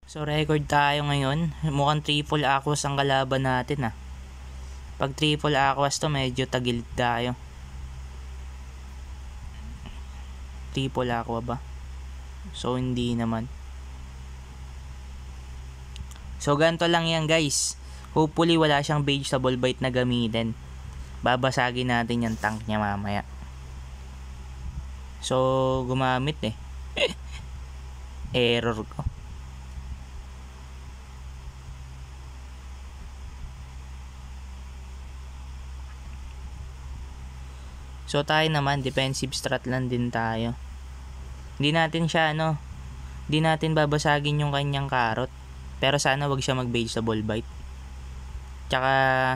So record tayo ngayon. Mukhang triple aquas ang kalaban natin Pag triple aquas to medyo tagilid tayo. Triple aqua ba? So hindi naman. So ganito lang yan guys. Hopefully wala siyang vegetable bite na gamitin. Babasagin natin yung tank niya mamaya. So gumamit Error ko. So tayo naman, defensive strat lang din tayo. Hindi natin siya hindi natin babasagin yung kanyang carrot. Pero sana wag siya mag vegetable bite. Tsaka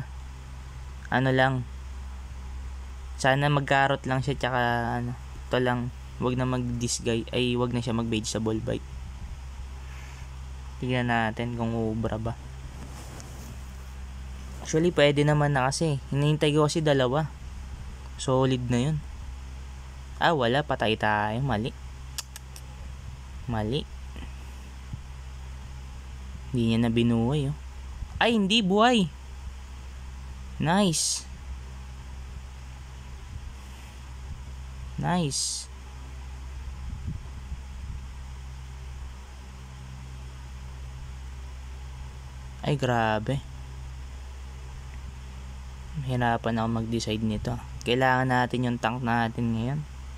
lang. Sana mag carrot lang siya tsaka ito lang. Wag na mag disguise wag na siya mag vegetable bite. Tingnan natin kung ubra ba. Actually pwede naman na kasi. Hinihintay ko kasi dalawa. Solid na yun. Wala. Patay tayo. Mali. Hindi niya na binuhay hindi. Buhay. Nice. Ay grabe. Hirapan ako mag-decide nito. Kailangan natin yung tank natin ngayon.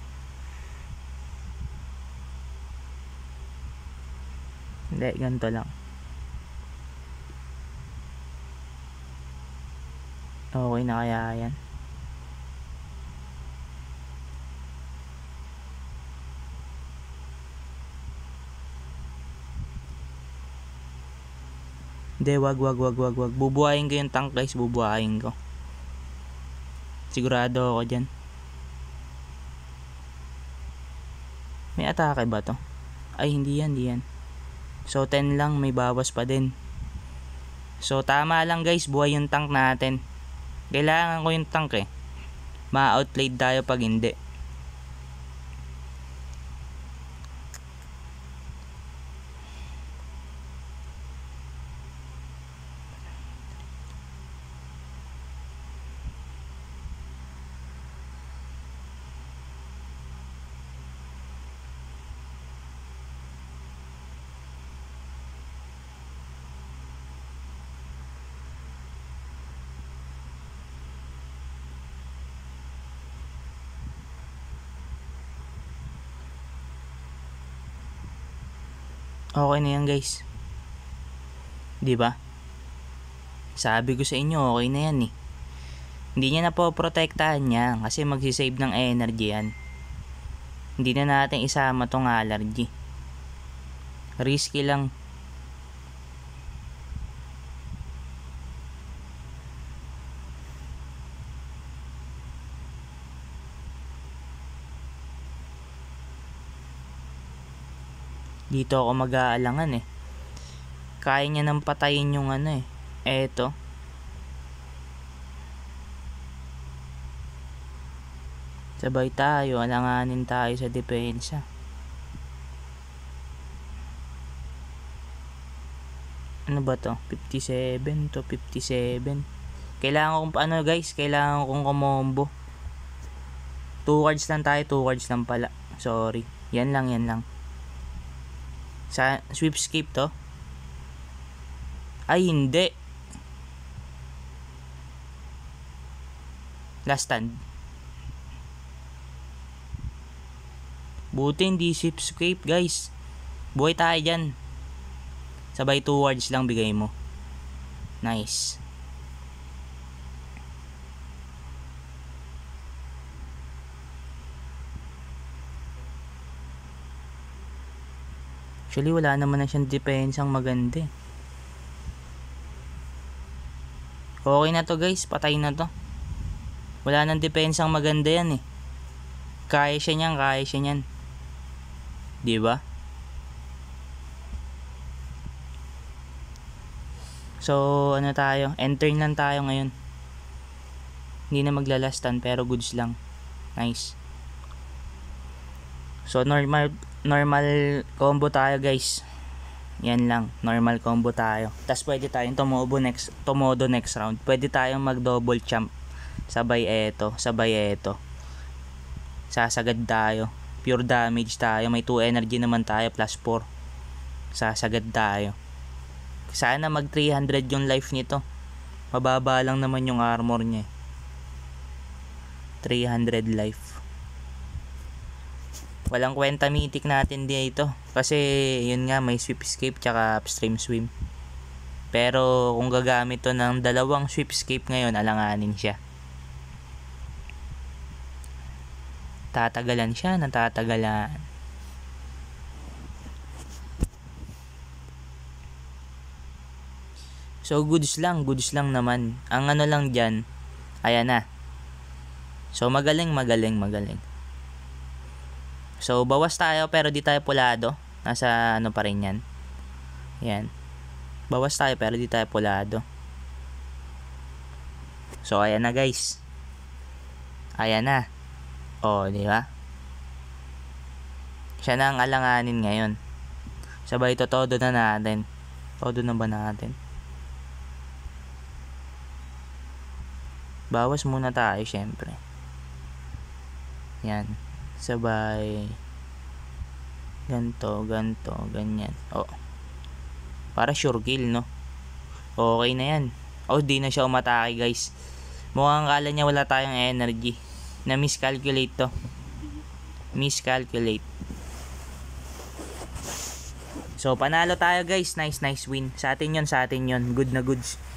Hindi, ganito lang. Okay na kaya yan? Hindi, wag. Bubuhayin ko yung tank guys, bubuhayin ko. Sigurado ako dyan. May atake ba to? Ay, hindi yan. So, 10 lang. May bawas pa din. So, tama lang guys. Buhay yung tank natin. Kailangan ko yung tank Ma-outplayed tayo pag hindi. Okay na yan guys. Diba? Sabi ko sa inyo okay na yan Hindi niya na po protektahan niya kasi magsisave ng energy yan. Hindi na natin isama tong allergy. Risky lang. Dito ako mag-aalangan Kaya niya nang patayin yung Eto. Sabay tayo, alanganin tayo sa depensa. Ano ba to? 57 to 57. Kailangan kong guys, kailangan kong kumombo. 2 cards lang tayo, 2 cards lang pala. Sorry. Yan lang. Sa sweepscape to? Ay hindi. Last stand. Buti hindi sweepscape guys. Buhay tayo dyan. Sabay 2 words lang bigay mo. Nice. Actually wala naman na siyang depensang maganda Okay na to guys, patay na to. Wala nang depensang maganda yan Kaya siya niyan. Diba? So tayo? Enter lang tayo ngayon. Hindi na maglalastan pero goods lang. Nice. So normal combo tayo guys. Yan lang, normal combo tayo. Tapos pwede tayong tumodo next round. Pwede tayong mag double champ. Sabay eto. Sasagad tayo. Pure damage tayo. May 2 energy naman tayo plus 4. Sasagad tayo. Sana mag 300 yung life nito. Mababa lang naman yung armor niya. 300 life. Walang kwenta mythic natin dito. Kasi yun nga, may sweep escape tsaka upstream swim. Pero kung gagamit to ng dalawang sweep escape ngayon, alanganin siya. Tatagalan siya, natatagalan. So goods lang naman. Ang ano lang dyan, ayan na. So magaling. So bawas tayo pero di tayo pulado. Nasa ano pa rin yan. Yan. Bawas tayo pero di tayo pulado. So ayan na guys. Ayan na. Oh, di ba? Siya na ang alanganin ngayon. Sabay todo na natin. Todo na ba natin? Bawas muna tayo syempre. Yan. Sabay. Ganto, ganyan. Oh. Para sure kill, no? Okay na yan. Oh, di na siya umatake, guys. Mukhang kala niya wala tayong energy. Na miscalculate to. Miscalculate. So, panalo tayo, guys. Nice win. Sa atin yun. Good na goods.